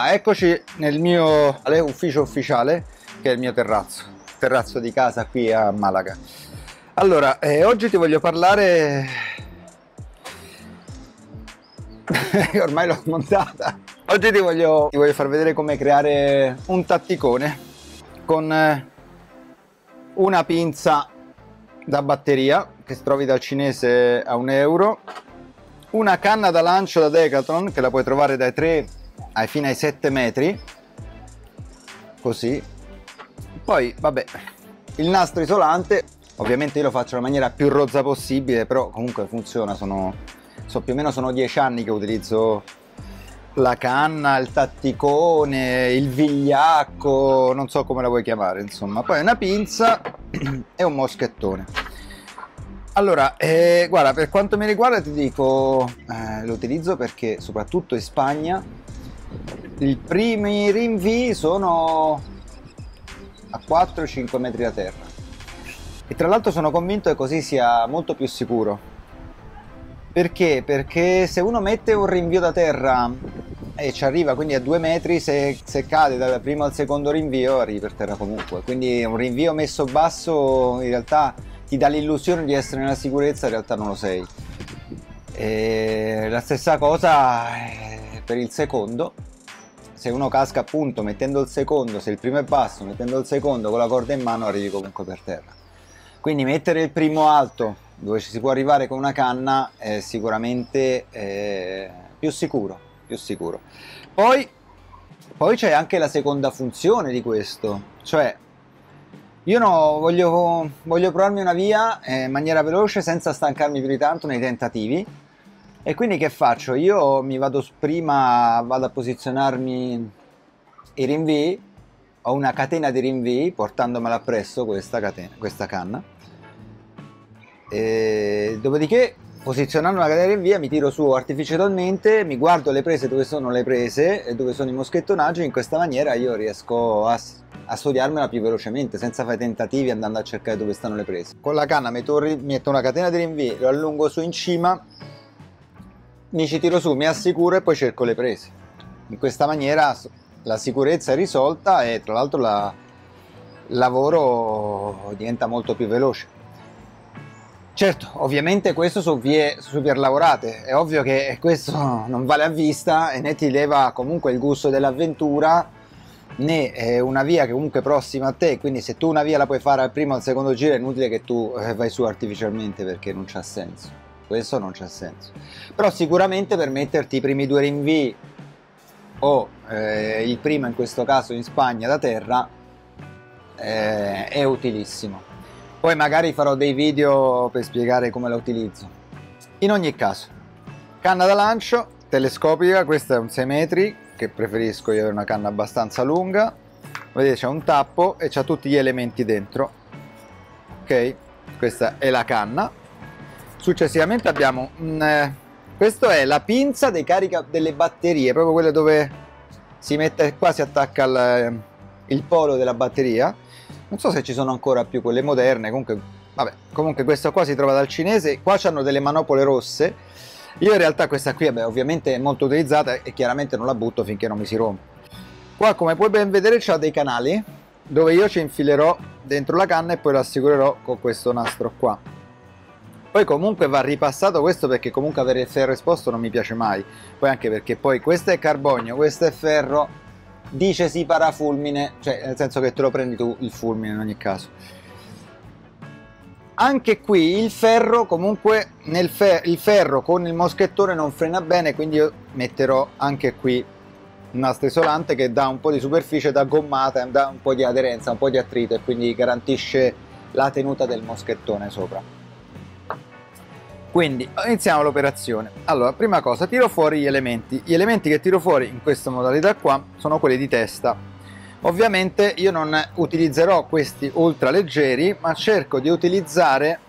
Eccoci nel mio ufficio ufficiale, che è il mio terrazzo di casa qui a Malaga. Allora, oggi ti voglio parlare... ormai l'ho smontata. Oggi ti voglio far vedere come creare un tatticone con una pinza da batteria che si trovi dal cinese a €1, una canna da lancio da Decathlon che la puoi trovare dai 3 fino ai 7 metri, così. Poi vabbè, il nastro isolante, ovviamente io lo faccio nella maniera più rozza possibile, però comunque funziona. Più o meno sono 10 anni che utilizzo la canna, il tatticone, il vigliacco, non so come la vuoi chiamare, insomma. Poi una pinza e un moschettone. Allora, guarda, per quanto mi riguarda ti dico, lo utilizzo perché soprattutto in Spagna i primi rinvii sono a 4-5 metri da terra, e tra l'altro sono convinto che così sia molto più sicuro. Perché? Perché se uno mette un rinvio da terra e ci arriva quindi a 2 metri, se cade dal primo al secondo rinvio arrivi per terra comunque. Quindi un rinvio messo basso in realtà ti dà l'illusione di essere nella sicurezza, in realtà non lo sei. E la stessa cosa per il secondo. Se uno casca appunto mettendo il secondo, se il primo è basso, mettendo il secondo con la corda in mano arrivi comunque per terra. Quindi mettere il primo alto, dove ci si può arrivare con una canna, è sicuramente più sicuro. Poi c'è anche la seconda funzione di questo, cioè io voglio provarmi una via in maniera veloce senza stancarmi più di tanto nei tentativi, e quindi che faccio? Io prima vado a posizionarmi i rinvii, ho una catena di rinvii portandomela appresso questa canna, e dopodiché posizionando la catena di rinvii mi tiro su artificialmente, mi guardo le prese dove sono le prese e dove sono i moschettonaggi. In questa maniera io riesco a studiarmela più velocemente senza fare tentativi andando a cercare dove stanno le prese. Con la canna metto una catena di rinvii, lo allungo su in cima, mi ci tiro su, mi assicuro e poi cerco le prese. In questa maniera la sicurezza è risolta e tra l'altro il lavoro diventa molto più veloce. Certo, ovviamente questo su vie super lavorate, è ovvio che questo non vale a vista e né ti leva comunque il gusto dell'avventura, né è una via che comunque è prossima a te, quindi se tu una via la puoi fare al primo o al secondo giro è inutile che tu vai su artificialmente, perché non c'ha senso, questo non c'ha senso. Però sicuramente per metterti i primi 2 rinvii o il primo in questo caso in Spagna da terra è utilissimo. Poi magari farò dei video per spiegare come la utilizzo. In ogni caso, canna da lancio telescopica, questa è un 6 metri, che preferisco io, avere una canna abbastanza lunga. Vedete, c'è un tappo e c'ha tutti gli elementi dentro. Ok, questa è la canna. Successivamente abbiamo questo è la pinza dei carica delle batterie, proprio quelle dove si mette qua, si attacca il polo della batteria. Non so se ci sono ancora più quelle moderne, comunque vabbè, comunque questo qua si trova dal cinese. Qua c'hanno delle manopole rosse. Io in realtà questa qui, vabbè, ovviamente è molto utilizzata e chiaramente non la butto finché non mi si rompe. Qua, come puoi ben vedere, c'ha dei canali dove io ci infilerò dentro la canna e poi lo assicurerò con questo nastro qua. Poi comunque va ripassato questo, perché comunque avere il ferro esposto non mi piace mai. Poi anche perché poi questo è carbonio, questo è ferro. Dice sì parafulmine, cioè nel senso che te lo prendi tu il fulmine in ogni caso. Anche qui il ferro comunque, il ferro con il moschettone non frena bene, quindi io metterò anche qui un nastro isolante che dà un po' di superficie da gommata, dà un po' di aderenza, un po' di attrito, e quindi garantisce la tenuta del moschettone sopra. Quindi iniziamo l'operazione. Allora, prima cosa, tiro fuori gli elementi. Gli elementi che tiro fuori in questa modalità qua sono quelli di testa. Ovviamente io non utilizzerò questi ultra leggeri, ma cerco di utilizzare,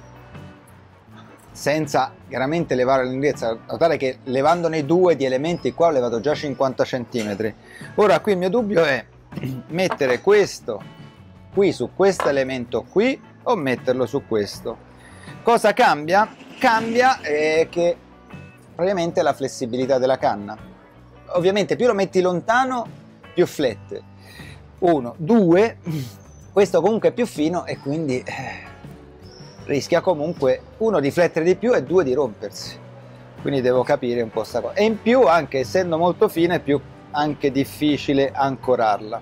senza chiaramente levare la lunghezza, notare che levandone 2 di elementi qua ho levato già 50 cm. Ora qui il mio dubbio è mettere questo qui su questo elemento qui o metterlo su questo. Cosa cambia? Cambia che praticamente la flessibilità della canna. ovviamente più lo metti lontano più flette. 1, 2, questo comunque è più fino e quindi rischia comunque 1 di flettere di più e 2 di rompersi, quindi devo capire un po' sta cosa. E in più, anche essendo molto fine, è più anche difficile ancorarlo.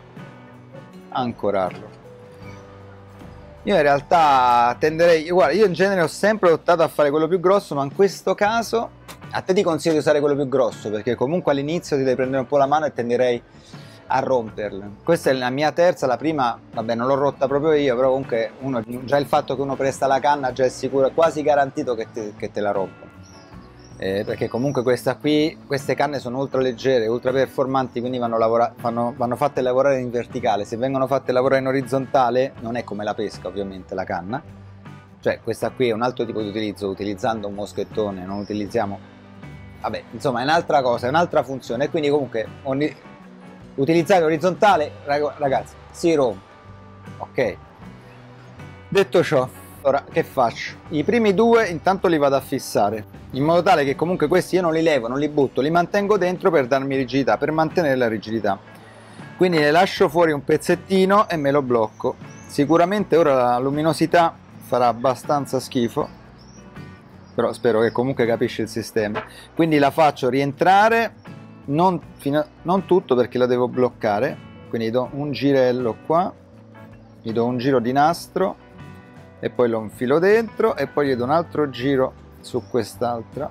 Io in realtà tenderei, guarda, io in genere ho sempre optato a fare quello più grosso, ma in questo caso a te ti consiglio di usare quello più grosso, perché comunque all'inizio ti devi prendere un po' la mano e tenderei a romperle. Questa è la mia terza, la prima, vabbè, non l'ho rotta proprio io, però comunque già il fatto che uno presta la canna già è sicuro, è quasi garantito che te la rompa. Perché comunque queste canne sono ultra leggere, ultra performanti, quindi vanno fatte lavorare in verticale. Se vengono fatte lavorare in orizzontale non è come la pesca, ovviamente, la canna. Cioè questa qui è un altro tipo di utilizzo, utilizzando un moschettone non utilizziamo, vabbè, insomma è un'altra cosa, è un'altra funzione, e quindi comunque utilizzare orizzontale, ragazzi, si rompe. Ok, detto ciò, ora che faccio? I primi 2 intanto li vado a fissare, in modo tale che comunque questi io non li levo, non li butto, li mantengo dentro per darmi rigidità, per mantenere la rigidità. Quindi ne lascio fuori un pezzettino e me lo blocco. Sicuramente ora la luminosità farà abbastanza schifo, però spero che comunque capisci il sistema. Quindi la faccio rientrare, non tutto, perché la devo bloccare, quindi do un girello qua, gli do un giro di nastro e poi lo infilo dentro e poi gli do un altro giro su quest'altra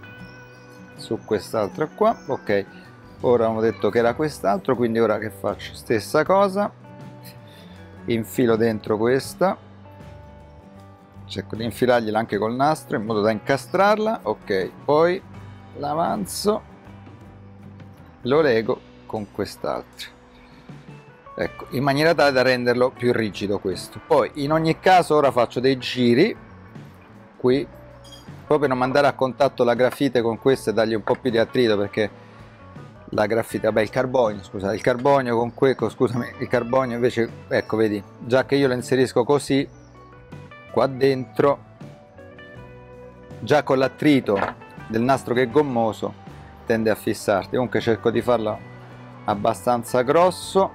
qua. Ok, ora abbiamo detto che era quest'altro, quindi ora che faccio? Stessa cosa, infilo dentro questa, cerco di infilargliela anche col nastro in modo da incastrarla. Ok, poi l'avanzo, lo lego con quest'altro, ecco, in maniera tale da renderlo più rigido questo. Poi in ogni caso ora faccio dei giri qui, proprio per non mandare a contatto la grafite con questo e dargli un po' più di attrito, perché la grafite, vabbè, il carbonio, scusa, il carbonio con questo, scusami, il carbonio invece, ecco, vedi, già che io lo inserisco così qua dentro, già con l'attrito del nastro che è gommoso tende a fissarti. Comunque cerco di farlo abbastanza grosso.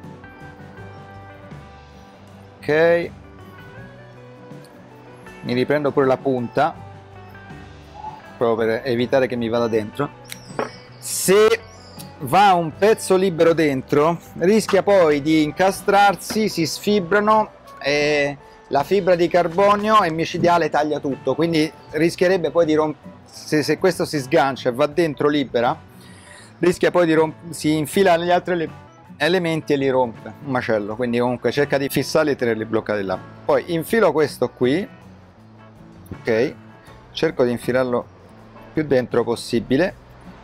Ok, mi riprendo pure la punta proprio per evitare che mi vada dentro. Se va un pezzo libero dentro rischia poi di incastrarsi, si sfibrano e la fibra di carbonio è micidiale, taglia tutto, quindi rischierebbe poi di rompere. Se questo si sgancia e va dentro libera, rischia poi di si infila negli altri elementi e li rompe, un macello. Quindi comunque cerca di fissarli e tenerli bloccati là. Poi infilo questo qui, ok, cerco di infilarlo più dentro possibile,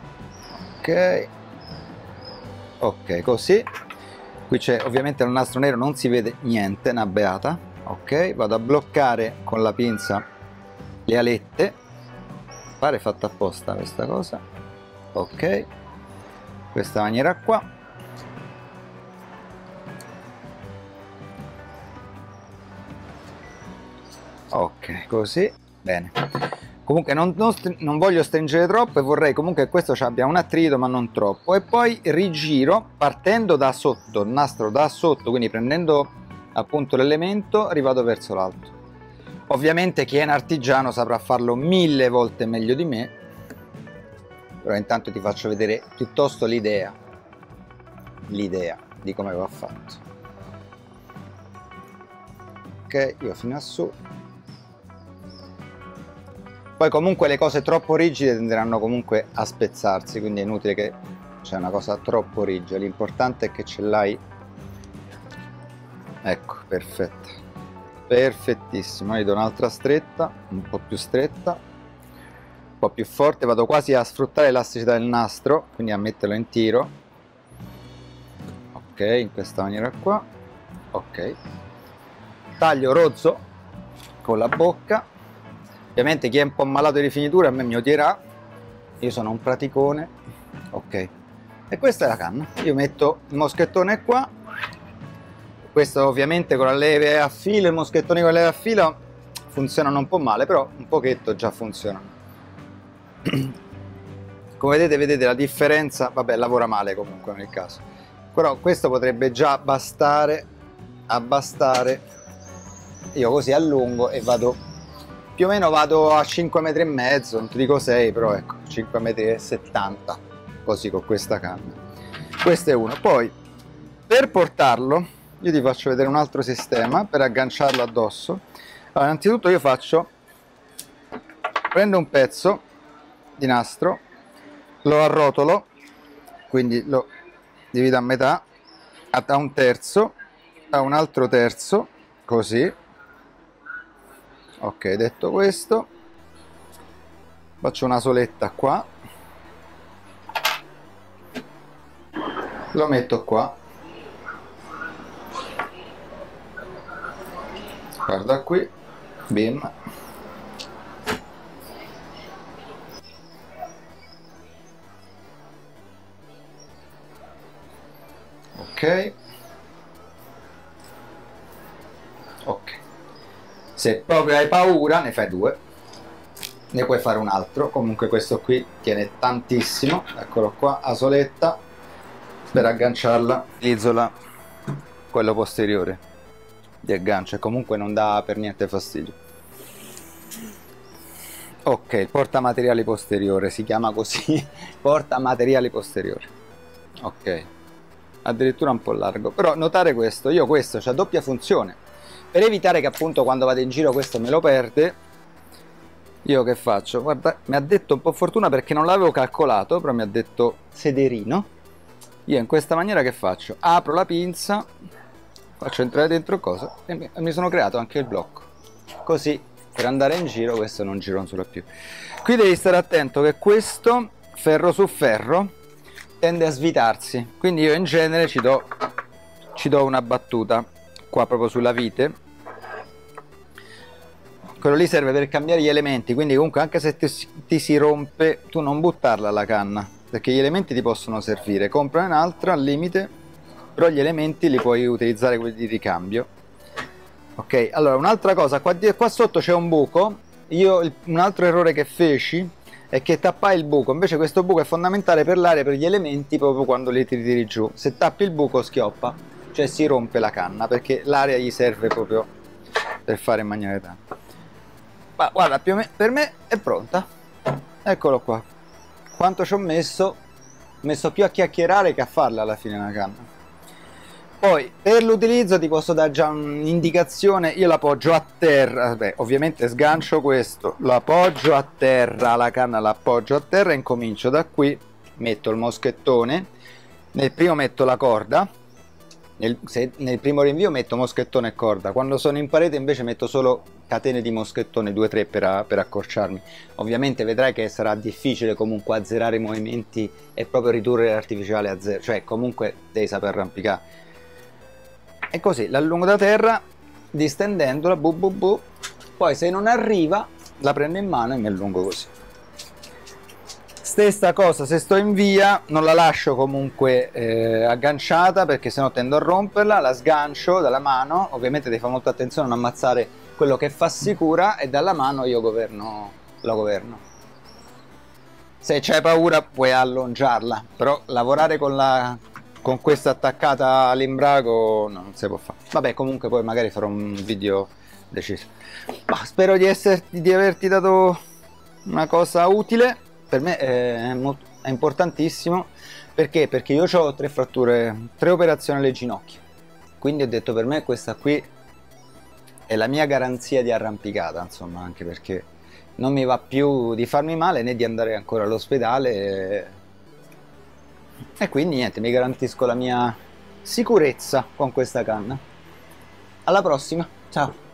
ok, così. Qui c'è ovviamente il nastro nero, non si vede niente, una beata. Ok, vado a bloccare con la pinza le alette, pare fatta apposta questa cosa. Ok, questa maniera qua. Ok, così, bene. Comunque non voglio stringere troppo e vorrei comunque che questo abbia un attrito ma non troppo. E poi rigiro partendo da sotto, il nastro da sotto, quindi prendendo appunto l'elemento, rivado verso l'alto. Ovviamente chi è un artigiano saprà farlo 1000 volte meglio di me, però intanto ti faccio vedere piuttosto l'idea di come va fatto. Ok, io fino a su. Poi comunque le cose troppo rigide tenderanno comunque a spezzarsi, quindi è inutile che c'è una cosa troppo rigida, l'importante è che ce l'hai. Ecco, perfetta, perfettissimo. Gli do un'altra stretta, un po' più stretta, un po' più forte, vado quasi a sfruttare l'elasticità del nastro, quindi a metterlo in tiro. Ok, in questa maniera qua. Ok, taglio rozzo con la bocca. Ovviamente chi è un po' malato di rifinitura a me mi odierà, io sono un praticone. Ok, e questa è la canna. Io metto il moschettone qua, questo ovviamente con la leve a filo, i moschettoni con la leve a filo funzionano un po' male, però un pochetto già funzionano. come vedete la differenza, vabbè lavora male comunque nel caso, però questo potrebbe già bastare, io così allungo e vado, più o meno vado a 5 metri e mezzo, non ti dico 6, però ecco 5 metri e 70, così con questa canna. Questo è uno. Poi per portarlo io ti faccio vedere un altro sistema per agganciarlo addosso. Allora, innanzitutto io prendo un pezzo di nastro, lo arrotolo, quindi lo divido a metà, a un terzo, a un altro terzo, così. Ok, detto questo, faccio una soletta qua, lo metto qua, guarda qui, bim. Ok, se proprio hai paura ne fai due, ne puoi fare un altro, comunque questo qui tiene tantissimo, eccolo qua, a soletta, per agganciarla utilizzo quello posteriore di aggancio e comunque non dà per niente fastidio. Ok, il portamateriali posteriore, si chiama così, portamateriali posteriore. Ok, addirittura un po' largo, però notare questo, io questo c'ha doppia funzione, per evitare che appunto quando vado in giro questo me lo perde, io che faccio? Guarda, mi ha detto un po' fortuna perché non l'avevo calcolato, però mi ha detto sederino. Io in questa maniera che faccio? Apro la pinza, faccio entrare dentro cosa e mi sono creato anche il blocco, così per andare in giro questo non gironzola più. Qui devi stare attento che questo ferro su ferro tende a svitarsi, quindi io in genere ci do una battuta qua proprio sulla vite. Quello lì serve per cambiare gli elementi, quindi comunque anche se ti si rompe tu non buttarla la canna, perché gli elementi ti possono servire. Compra un'altra al limite, però gli elementi li puoi utilizzare quelli di ricambio. Ok, allora un'altra cosa, qua sotto c'è un buco. Un altro errore che feci è che tappai il buco, invece questo buco è fondamentale per l'aria, per gli elementi, proprio quando li tiri giù. Se tappi il buco schioppa, cioè si rompe la canna, perché l'aria gli serve proprio per fare magnare tanto. Ma guarda, più o meno per me è pronta, eccolo qua. Quanto ci ho messo più a chiacchierare che a farla alla fine una canna. Poi per l'utilizzo ti posso dare già un'indicazione, io l'appoggio a terra, beh, ovviamente sgancio questo, lo appoggio a terra, la canna l'appoggio a terra e incomincio da qui, metto il moschettone, nel primo metto la corda, nel primo rinvio metto moschettone e corda, quando sono in parete invece metto solo catene di moschettone 2-3 per accorciarmi. Ovviamente vedrai che sarà difficile comunque azzerare i movimenti e proprio ridurre l'artificiale a zero, cioè comunque devi saper arrampicare. E così l'allungo da terra, distendendola, poi se non arriva la prendo in mano e mi allungo così. Stessa cosa se sto in via, non la lascio comunque agganciata perché sennò tendo a romperla, la sgancio dalla mano, ovviamente devi fare molta attenzione a non ammazzare quello che fa sicura e dalla mano io la governo. Se c'hai paura puoi allungiarla, però lavorare con questa attaccata all'imbrago non si può fare. Vabbè, comunque poi magari farò un video deciso. Ma spero di averti dato una cosa utile. Per me è importantissimo. Perché? Perché io ho 3 fratture, 3 operazioni alle ginocchia. Quindi ho detto per me questa qui è la mia garanzia di arrampicata, insomma, anche perché non mi va più di farmi male né di andare ancora all'ospedale e quindi niente, mi garantisco la mia sicurezza con questa canna. Alla prossima, ciao!